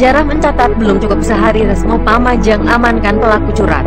Sejarah mencatat belum cukup sehari Resmo Pamajang amankan pelaku curhat.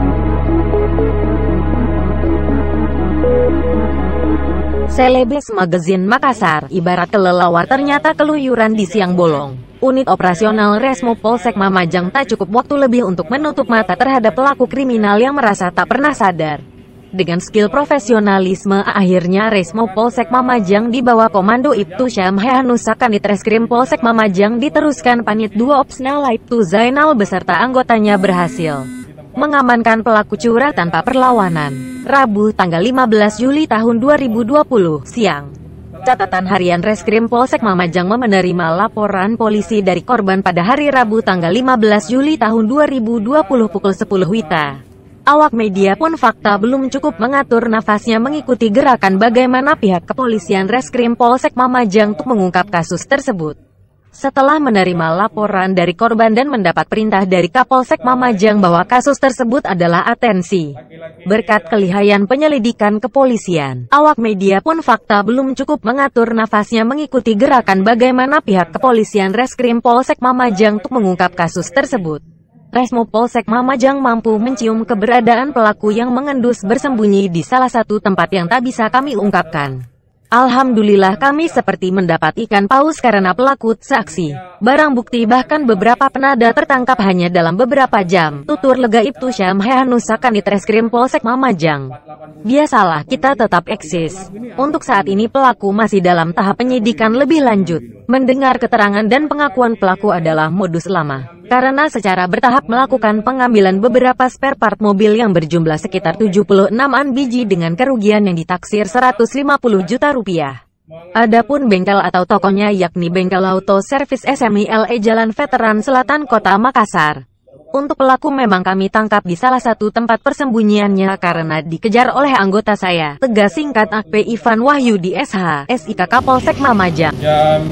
Selebes Magazine Makassar, ibarat kelelawar ternyata keluyuran di siang bolong. Unit operasional Resmo Polsek Mamajang tak cukup waktu lebih untuk menutup mata terhadap pelaku kriminal yang merasa tak pernah sadar. Dengan skill profesionalisme, akhirnya Resmo Polsek Mamajang di bawah komando Ibtu Syamhehanus Kanit Reskrim Polsek Mamajang diteruskan Panit 2 Opsnal Ibtu Zainal beserta anggotanya berhasil mengamankan pelaku curhat tanpa perlawanan. Rabu tanggal 15 Juli tahun 2020 siang. Catatan harian Reskrim Polsek Mamajang menerima laporan polisi dari korban pada hari Rabu tanggal 15 Juli tahun 2020 pukul 10 WITA. Awak media pun fakta belum cukup mengatur nafasnya mengikuti gerakan bagaimana pihak kepolisian Reskrim Polsek Mamajang untuk mengungkap kasus tersebut. Setelah menerima laporan dari korban dan mendapat perintah dari Kapolsek Mamajang bahwa kasus tersebut adalah atensi. Berkat kelihayan penyelidikan kepolisian, awak media pun fakta belum cukup mengatur nafasnya mengikuti gerakan bagaimana pihak kepolisian Reskrim Polsek Mamajang untuk mengungkap kasus tersebut. Resmo Polsek Mamajang mampu mencium keberadaan pelaku yang mengendus bersembunyi di salah satu tempat yang tak bisa kami ungkapkan. Alhamdulillah kami seperti mendapat ikan paus karena pelaku saksi, barang bukti bahkan beberapa penada tertangkap hanya dalam beberapa jam, tutur lega Ibtu Syamhehanus Kanit Reskrim Polsek Mamajang. Biasalah kita tetap eksis. Untuk saat ini pelaku masih dalam tahap penyidikan lebih lanjut. Mendengar keterangan dan pengakuan pelaku adalah modus lama. Karena secara bertahap melakukan pengambilan beberapa spare part mobil yang berjumlah sekitar 76-an biji dengan kerugian yang ditaksir 150 juta rupiah. Adapun bengkel atau tokonya yakni Bengkel Auto Service SMILE Jalan Veteran Selatan Kota Makassar. Untuk pelaku memang kami tangkap di salah satu tempat persembunyiannya karena dikejar oleh anggota saya. Tegas singkat AKP Ivan Wahyudi SH, SIK Kapolsek Mamajang. Jam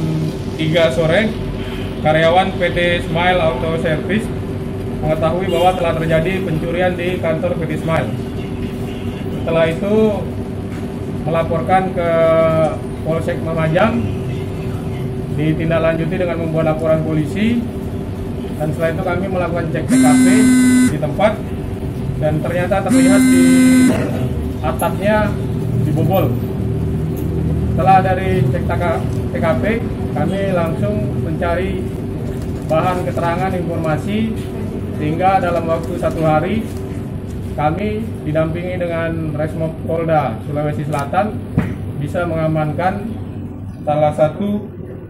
3 sore, karyawan PT Smile Auto Service mengetahui bahwa telah terjadi pencurian di kantor PT Smile. Setelah itu melaporkan ke Polsek Mamajang, ditindaklanjuti dengan membuat laporan polisi, dan setelah itu kami melakukan cek TKP di tempat, dan ternyata terlihat di atapnya dibobol. Setelah dari cek TKP, kami langsung mencari bahan keterangan informasi, sehingga dalam waktu 1 hari kami didampingi dengan Resmo Polda Sulawesi Selatan bisa mengamankan salah satu,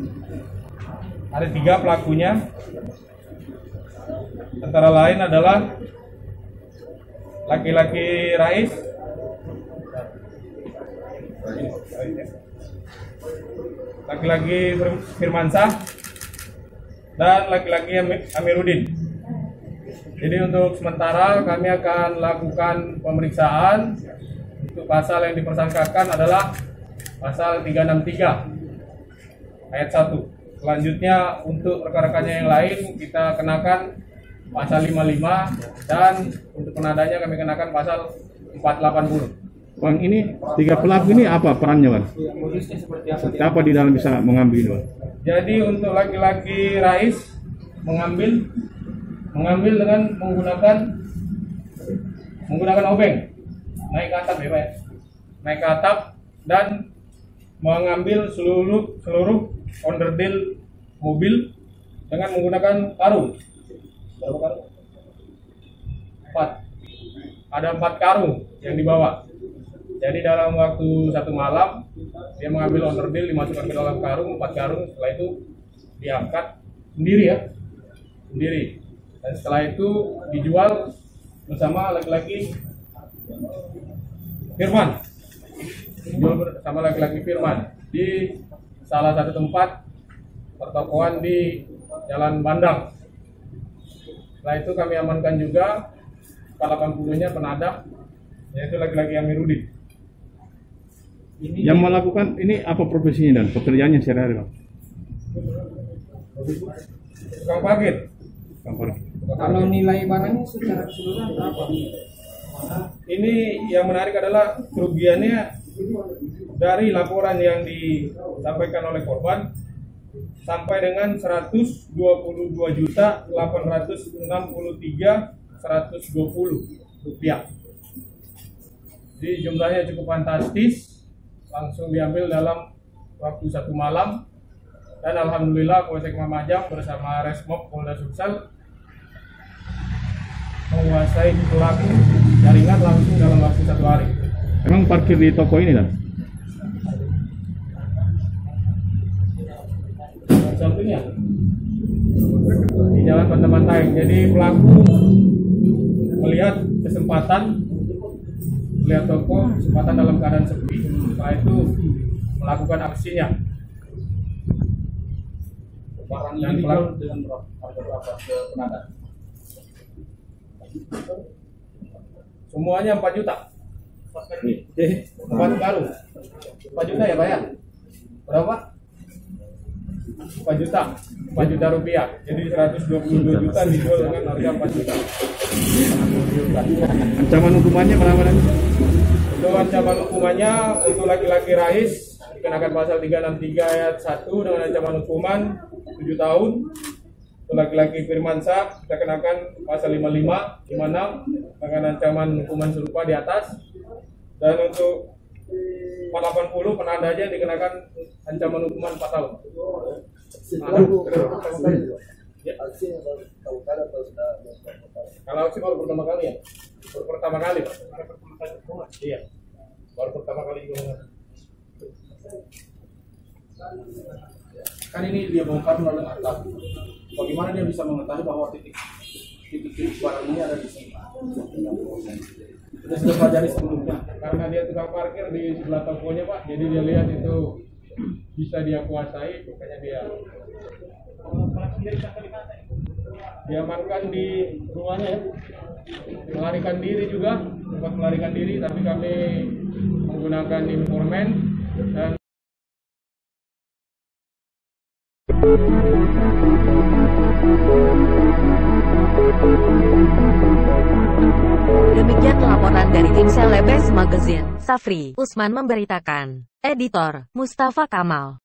ada 3 pelakunya, antara lain adalah laki-laki Rais, laki-laki Firmansyah, dan laki-laki Amiruddin. Jadi untuk sementara kami akan lakukan pemeriksaan. Untuk pasal yang dipersangkakan adalah pasal 363 ayat 1. Selanjutnya untuk rekan-rekannya yang lain kita kenakan pasal 55, dan untuk penadanya kami kenakan pasal 480. Bang, ini 3 pelaku ini apa perannya, Bang? Apa di dalam bisa mengambil ini, Bang? Jadi untuk laki-laki Rais mengambil dengan menggunakan obeng, naik ke atap ya Pak, naik ke atap dan mengambil seluruh onderdil mobil dengan menggunakan karung. Berapa karung? 4. Ada 4 karung yang dibawa. Jadi dalam waktu 1 malam dia mengambil onderdil, dimasukkan ke dalam karung, 4 karung. Setelah itu diangkat sendiri ya, sendiri. Dan setelah itu dijual bersama laki-laki Firman, dijual bersama laki-laki Firman di salah satu tempat pertokoan di Jalan Bandang. Setelah itu kami amankan juga 80-nya penadah, yaitu laki-laki Amiruddin. Yang melakukan ini apa profesinya dan pekerjaannya sehari-hari, Bang? Tukang parkir. Kalau nilai barangnya secara keseluruhan berapa? Ini yang menarik adalah kerugiannya dari laporan yang disampaikan oleh korban sampai dengan 122.863.120 rupiah. Jadi jumlahnya cukup fantastis, langsung diambil dalam waktu 1 malam. Dan alhamdulillah Polsek Mamajang bersama Resmob Polda Sumsel menguasai pelaku jaringan langsung dalam waktu 1 hari. Emang parkir di toko ini kan? Sampingnya di Jalan Pantai. Jadi pelaku melihat toko kesempatan dalam keadaan sepi, setelah itu melakukan aksinya. Barang yang dijual dengan harga berapa ke penada? Semuanya 4 juta. Tempat baru 4 juta ya bayar. Berapa? 4 juta rupiah. Jadi 122 juta dijual dengan harga 4 juta. Ancaman hukumannya berapa? Untuk ancaman hukumannya untuk laki-laki Rais dikenakan pasal 363 ayat 1 dengan ancaman hukuman 7 tahun. Untuk laki-laki Firmansyah kita kenakan pasal 55, 56 dengan ancaman hukuman serupa di atas. Dan untuk 480 penandanya dikenakan ancaman hukuman 4 tahun. Kalau aksi baru pertama kali ya? Baru pertama kali Pak? Iya, baru pertama kali juga. Kan ini dia bongkar melalui atap. Bagaimana dia bisa mengetahui bahwa titik barang ini ada di sini? Kita sudah pelajari sebelumnya. Karena dia tukang parkir di sebelah tokonya Pak, jadi dia lihat itu bisa dia kuasai, makanya dia diamankan di rumahnya ya. Melarikan diri juga, sempat melarikan diri, tapi kami menggunakan informan dan Demikian laporan dari tim Celebes Magazine. Safri Usman memberitakan. Editor Mustafa Kamal.